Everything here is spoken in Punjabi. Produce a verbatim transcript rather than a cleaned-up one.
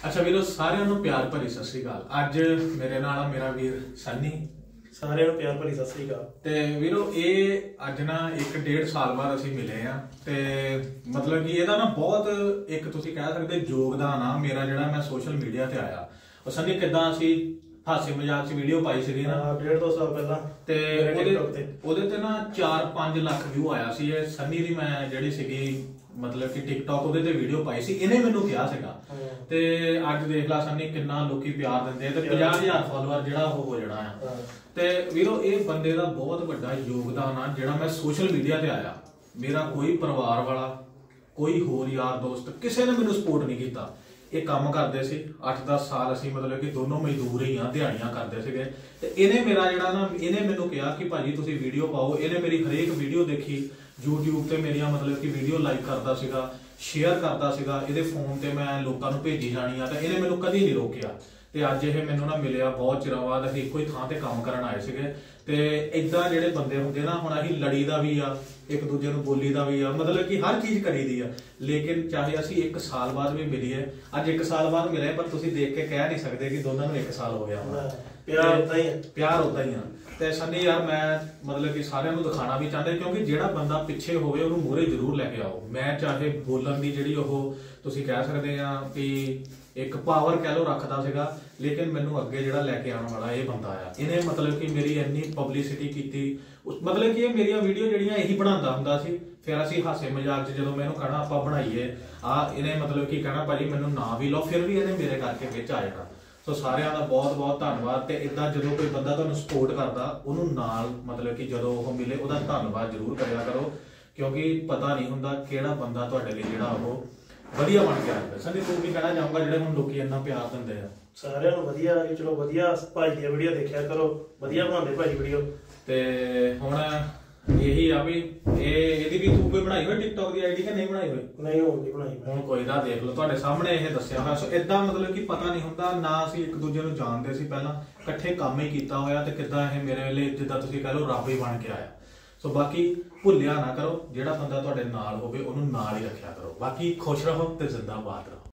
अच्छा वीरो सारिਆਂ ਨੂੰ ਪਿਆਰ ਭਰੀ ਸਤਿ ਸ੍ਰੀ ਅਕਾਲ। ਅੱਜ ਮੇਰੇ ਨਾਲ ਆ ਮੇਰਾ ਵੀਰ ਸਨੀ। ਸਾਰਿਆਂ ਨੂੰ ਪਿਆਰ ਭਰੀ ਸਤਿ ਸ੍ਰੀ ਅਕਾਲ। ਤੇ ਵੀਰੋ ਇਹ ਅੱਜ ਨਾ ਇੱਕ ਡੇਢ ਸਾਲ ਬਾਅਦ ਅਸੀਂ ਮਿਲੇ ਆ ਤੇ ਮਤਲਬ ਕਿ ਇਹਦਾ ਨਾ ਬਹੁਤ ਇੱਕ ਤੁਸੀਂ ਕਹਿ ਸਕਦੇ ਯੋਗਦਾਨ ਆ ਮੇਰਾ ਜਿਹੜਾ ਮੈਂ ਸੋਸ਼ਲ ਮੀਡੀਆ ਤੇ ਆਇਆ। ਉਹ ਸਨੀ ਕਿਦਾਂ ਅਸੀਂ ਹਾਸੇ ਮਜ਼ਾਕ ਚ ਵੀਡੀਓ ਪਾਈ ਸੀਗੀ ਨਾ ਡੇਢ ਦੋ ਸਾਲ ਪਹਿਲਾਂ ਤੇ ਉਹਦੇ ਉਹਦੇ ਤੇ ਨਾ ਚਾਰ ਪੰਜ ਲੱਖ ਵਿਊ ਆਇਆ ਸੀ। ਇਹ ਸਨੀ ਦੀ ਮੈਂ ਜਿਹੜੀ ਸੀਗੀ मतलब कि टिकटॉक ਉਹਦੇ ਤੇ ਵੀਡੀਓ ਪਾਈ ਸੀ। ਇਹਨੇ ਮੈਨੂੰ ਕਿਹਾ ਸੀਗਾ ਤੇ ਅੱਜ ਦੇਖ ਲਾ ਸਨੀ ਕਿੰਨਾ ਲੋਕੀ ਪਿਆਰ ਦਿੰਦੇ ਤੇ ਪੰਜਾਹ ਹਜ਼ਾਰ ਫਾਲੋਅਰ ਜਿਹੜਾ ਉਹ ਹੋ ਜਾਣਾ ਆ। ਤੇ ਵੀਰੋ ਇਹ ਬੰਦੇ ਦਾ ਬਹੁਤ ਵੱਡਾ ਯੋਗਦਾਨ ਆ ਜਿਹੜਾ ਮੈਂ ਸੋਸ਼ਲ ਮੀਡੀਆ ਤੇ ਆਇਆ। ਮੇਰਾ ਕੋਈ ਪਰਿਵਾਰ ਵਾਲਾ ਕੋਈ ਹੋਰ ਯਾਰ ਦੋਸਤ ਕਿਸੇ ਨੇ ਮੈਨੂੰ ਸਪੋਰਟ ਨਹੀਂ ਕੀਤਾ। ਇਹ ਕੰਮ ਕਰਦੇ ਸੀ ਅੱਠ ਦਸ ਸਾਲ ਅਸੀਂ ਮਤਲਬ ਕਿ ਦੋਨੋਂ ਮਜ਼ਦੂਰ ਹੀ ਆ ਦਿਹਾੜੀਆਂ ਕਰਦੇ ਸੀਗੇ ਤੇ ਇਹਨੇ ਮੇਰਾ ਜਿਹੜਾ ਨਾ ਇਹਨੇ ਮੈਨੂੰ ਕਿਹਾ ਕਿ ਭਾਜੀ ਤੁਸੀਂ ਵੀਡੀਓ ਪਾਓ। ਇਹਨੇ ਮੇਰੀ ਹਰੇਕ ਵੀਡੀਓ ਦੇਖੀ YouTube ਤੇ ਮੇਰੀਆਂ ਮਤਲਬ ਕਿ ਵੀਡੀਓ ਲਾਈਕ ਕਰਦਾ ਸੀਗਾ ਸ਼ੇਅਰ ਕਰਦਾ ਸੀਗਾ। ਇਹਦੇ ਫੋਨ ਤੇ ਮੈਂ ਲੋਕਾਂ ਨੂੰ ਭੇਜੀ ਜਾਣੀ ਆ ਤੇ ਇਹਨੇ ਮੈਨੂੰ ਕਦੀ ਨਹੀਂ ਰੋਕਿਆ। ਤੇ ਅੱਜ ਇਹ ਮੈਨੂੰ ਨਾ ਮਿਲਿਆ ਬਹੁਤ ਚਿਰਾਂ ਬਾਅਦ। ਅਸੀਂ ਇੱਕੋ ਹੀ ਥਾਂ ਤੇ ਕੰਮ ਕਰਨ ਆਏ ਸੀਗੇ ਤੇ ਇਦਾਂ ਜਿਹੜੇ ਬੰਦੇ ਹੁੰਦੇ ਨਾ ਹੁਣ ਅਸੀਂ ਲੜੀ ਦਾ ਵੀ ਆ ਇੱਕ ਦੂਜੇ ਨੂੰ ਬੋਲੀ ਦਾ ਵੀ ਆ ਮਤਲਬ ਕਿ ਹਰ ਚੀਜ਼ ਕਰੀਦੀ ਆ। ਲੇਕਿਨ ਚਾਹੇ ਅਸੀਂ ਇੱਕ ਸਾਲ ਬਾਅਦ ਵੀ ਮਿਲੀਏ ਅੱਜ ਇੱਕ ਸਾਲ ਬਾਅਦ ਮਿਲੇ ਪਰ ਤੁਸੀਂ ਦੇਖ ਕੇ ਕਹਿ ਨਹੀਂ ਸਕਦੇ ਕਿ ਦੋਨਾਂ ਨੂੰ ਇੱਕ ਸਾਲ ਹੋ ਗਿਆ ਹੋਣਾ। ਪਿਆਰ ਉਦਾਂ ਹੀ ਆ ਪਿਆਰ ਉਦਾਂ ਹੀ ਆ। ਤੇ ਸਨੀ ਯਾਰ ਮੈਂ ਮਤਲਬ ਕਿ ਸਾਰਿਆਂ ਨੂੰ ਦਿਖਾਣਾ ਵੀ ਚਾਹੁੰਦਾ ਕਿਉਂਕਿ ਜਿਹੜਾ ਬੰਦਾ ਪਿੱਛੇ ਹੋਵੇ ਉਹਨੂੰ ਮੂਹਰੇ ਜ਼ਰੂਰ ਲੈ ਕੇ ਆਓ। ਮੈਂ ਚਾਹੇ ਬੋਲਣ ਦੀ ਜਿਹੜੀ ਉਹ ਤੁਸੀਂ ਕਹਿ ਸਕਦੇ ਆ ਕਿ ਇੱਕ ਪਾਵਰ ਕਹਿ ਲੋ ਰੱਖਦਾ ਸੀਗਾ ਲੇਕਿਨ ਮੈਨੂੰ ਅੱਗੇ ਜਿਹੜਾ ਲੈ ਕੇ ਆਉਣ ਵਾਲਾ ਇਹ ਬੰਦਾ ਆ। ਇਹਨੇ ਮਤਲਬ ਕਿ ਮੇਰੀ ਇੰਨੀ ਪਬਲਿਸਿਟੀ ਕੀਤੀ ਮਤਲਬ ਕਿ ਇਹ ਮੇਰੀਆਂ ਵੀਡੀਓ ਜਿਹੜੀਆਂ ਇਹੀ ਬਣਾਉਂਦਾ ਹੁੰਦਾ ਸੀ। ਫਿਰ ਅਸੀਂ ਹਾਸੇ ਮਜ਼ਾਕ 'ਚ ਜਦੋਂ ਮੈਂ ਇਹਨੂੰ ਕਹਿਣਾ ਆਪਾਂ ਬਣਾਈਏ ਆ ਇਹਨੇ ਮਤਲਬ ਕਿ ਕਹਿਣਾ ਭਾਜੀ ਮੈਨੂੰ ਨਾ ਵੀ ਲਓ ਫਿਰ ਵੀ ਇਹਨੇ ਮੇਰੇ ਕਰਕੇ ਵਿੱਚ ਆ ਜਾਣਾ। ਸੋ ਸਾਰਿਆਂ ਦਾ ਬਹੁਤ ਬਹੁਤ ਧੰਨਵਾਦ। ਤੇ ਇਦਾਂ ਜਦੋਂ ਕੋਈ ਬੰਦਾ ਤੁਹਾਨੂੰ ਸਪੋਰਟ ਕਰਦਾ ਉਹਨੂੰ ਨਾਲ ਮਤਲਬ ਕਿ ਜਦੋਂ ਉਹ ਮਿਲੇ ਉਹਦਾ ਧੰਨਵਾਦ ਜ਼ਰੂਰ ਕਰਿਆ ਕਰੋ ਕਿਉਂਕਿ ਪਤਾ ਨਹੀਂ ਹੁੰਦਾ ਕਿਹੜਾ ਬੰਦਾ ਤੁਹਾਡੇ ਲਈ ਜਿਹੜਾ ਉਹ ਵਧੀਆ ਬਣ ਕੇ ਆਉਂਦਾ। ਸਨੀ ਤੂੰ ਵੀ ਕਹਿਣਾ ਚਾਹੂੰਗਾ ਜਿਹੜੇ ਹੁਣ ਲੋਕੀ ਇੰਨਾ ਪਿਆਰ ਦਿੰਦੇ ਆ ਸਾਰਿਆਂ ਨੂੰ ਵਧੀਆ ਚਲੋ ਵਧੀਆ ਭਾਈ ਦੀ ਵੀਡੀਓ ਦੇਖਿਆ ਕਰੋ ਵਧੀਆ ਬਣਾਉਂਦੇ ਭਾਈ ਵੀਡੀਓ। ਤੇ ਹੁਣ ਇਹੀ ਆ ਵੀ ਇਹ ਇਹਦੀ ਵੀ ਤੂੰ ਕੋਈ ਬਣਾਈ ਹੋਈ ਟਿਕਟੌਕ ਦੀ ਆਈਡੀ ਕਿ ਨਹੀਂ ਬਣਾਈ ਹੋਈ? ਨਹੀਂ ਹੁਣ ਨਹੀਂ ਬਣਾਈ। ਹੁਣ ਕੋਈ ਨਾ ਦੇਖ ਲਓ ਤੁਹਾਡੇ ਸਾਹਮਣੇ ਇਹ ਦੱਸਿਆ ਹੋਇਆ। ਸੋ ਇਦਾਂ ਮਤਲਬ ਕਿ ਪਤਾ ਨਹੀਂ ਹੁੰਦਾ ਨਾ ਅਸੀਂ ਇੱਕ ਦੂਜੇ ਨੂੰ ਜਾਣਦੇ ਸੀ ਪਹਿਲਾਂ ਇਕੱਠੇ ਕੰਮ ਹੀ ਕੀਤਾ ਹੋਇਆ ਤੇ ਕਿੱਦਾਂ ਇਹ ਮੇਰੇ ਵੇਲੇ ਜਿੱਦਾਂ ਤੁਸੀਂ ਕਹਿ ਲਓ ਰੱਬ ਹੀ ਬਣ ਕੇ ਆਇਆ। ਸੋ ਬਾਕੀ ਭੁੱਲਿਆ ਨਾ ਕਰੋ ਜਿਹੜਾ ਬੰਦਾ ਤੁਹਾਡੇ ਨਾਲ ਹੋਵੇ ਉਹਨੂੰ ਨਾਲ ਹੀ ਰੱਖਿਆ ਕਰੋ। ਬਾਕੀ ਖੁਸ਼ ਰਹੋ ਤੇ ਜ਼ਿੰਦਾਬਾਦ ਰਹੋ।